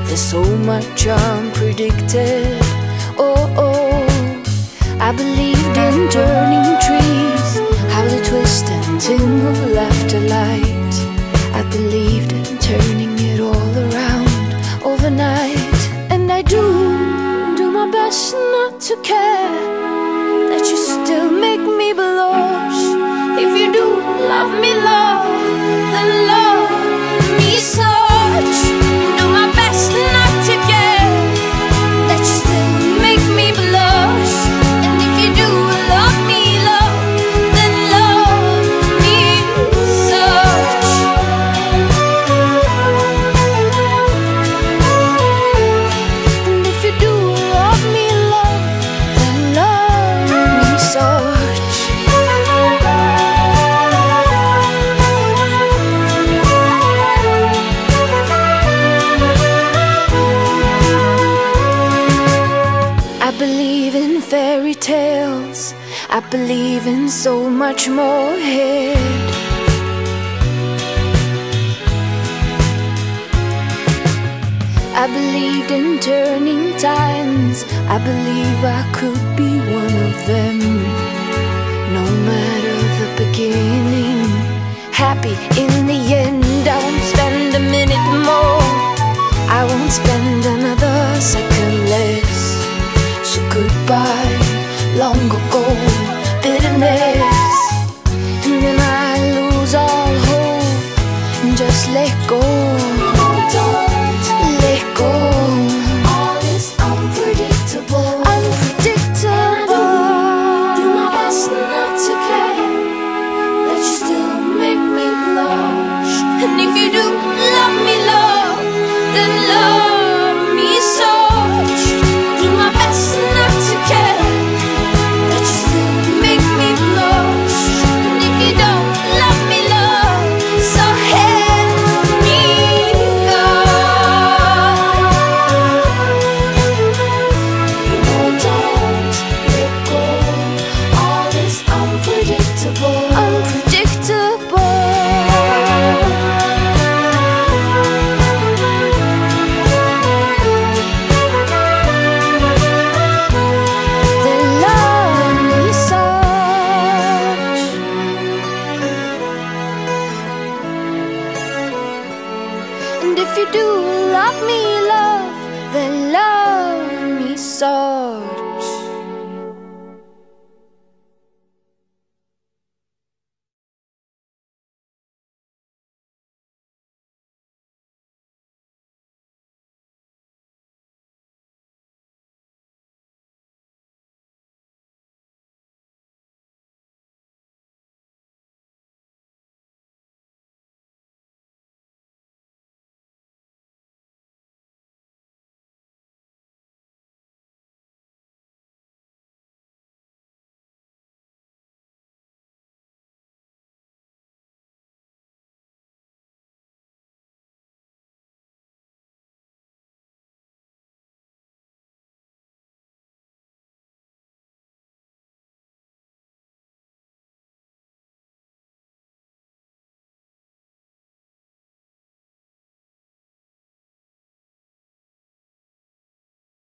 There's so much unpredicted. Oh, oh, I believed in turning trees, how they twist and tingle after light. I believed in turning it all around overnight. And I do my best not to care that you still make me blush. If you do love me, love, then love me such. Do my best not to care that you still make me blush. And if you do love me, love, then love me such. And if you do love me, love, then love me such. I believe in fairy tales, I believe in so much more ahead. I believed in turning times, I believe I could be one of them. No matter the beginning, happy in the end. I won't spend a minute more, I won't spend another second less. So goodbye, long ago, bitterness. And then I lose all hope and just let go. No, don't let go. All is unpredictable, unpredictable. Do my best not to care that you still make me blush. And if you do love me, love, then love me such. Do my best not to care that you still make me blush. And if you don't love me, love, so help me God. No, don't let go. All is unpredictable, unpredictable. And if you do love me, love, then love me so.